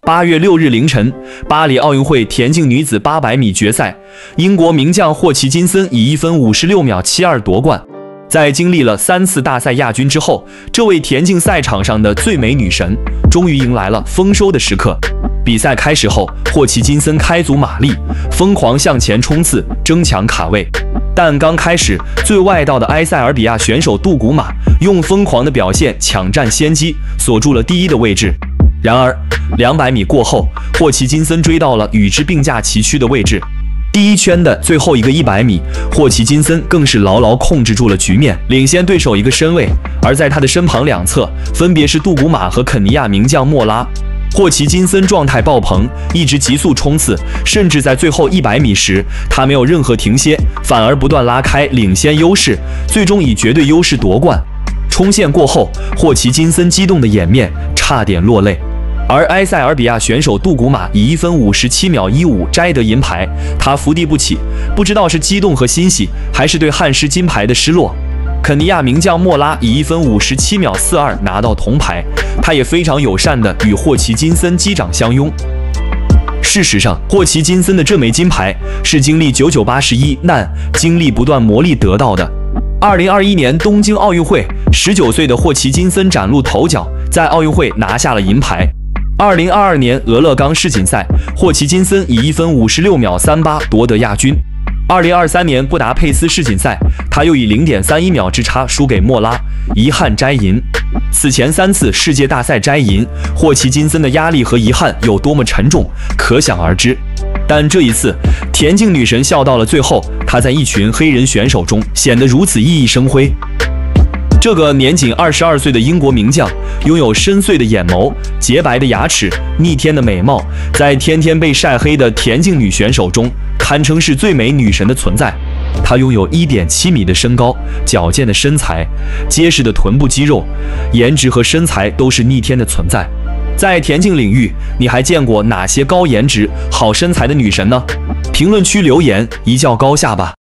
8月6日凌晨，巴黎奥运会田径女子800米决赛，英国名将霍奇金森以1分56秒72夺冠。在经历了3次大赛亚军之后，这位田径赛场上的最美女神终于迎来了丰收的时刻。比赛开始后，霍奇金森开足马力，疯狂向前冲刺，争抢卡位。但刚开始，最外道的埃塞俄比亚选手杜古马用疯狂的表现抢占先机，锁住了第1的位置。然而，200米过后，霍奇金森追到了与之并驾齐驱的位置。第1圈的最后一个100米，霍奇金森更是牢牢控制住了局面，领先对手1个身位。而在他的身旁两侧，分别是杜古马和肯尼亚名将莫拉。霍奇金森状态爆棚，一直急速冲刺，甚至在最后100米时，他没有任何停歇，反而不断拉开领先优势，最终以绝对优势夺冠。冲线过后，霍奇金森激动的掩面差点落泪。而埃塞俄比亚选手杜古马以1分57秒15摘得银牌，他伏地不起，不知道是激动和欣喜，还是对汉失金牌的失落。肯尼亚名将莫拉以1分57秒42拿到铜牌，他也非常友善地与霍奇金森击掌相拥。事实上，霍奇金森的这枚金牌是经历9981难，经历不断磨砺得到的。2021年东京奥运会，19岁的霍奇金森崭露头角，在奥运会拿下了银牌。2022年俄勒冈世锦赛，霍奇金森以1分56秒38夺得亚军。2023年布达佩斯世锦赛，他又以0.31秒之差输给莫拉，遗憾摘银。此前3次世界大赛摘银，霍奇金森的压力和遗憾有多么沉重，可想而知。但这一次，田径女神笑到了最后，她在一群黑人选手中显得如此熠熠生辉。这个年仅22岁的英国名将，拥有深邃的眼眸、洁白的牙齿、逆天的美貌，在天天被晒黑的田径女选手中，堪称是最美女神的存在。她拥有1.7米的身高，矫健的身材，结实的臀部肌肉，颜值和身材都是逆天的存在。在田径领域，你还见过哪些高颜值、好身材的女神呢？评论区留言一较高下吧。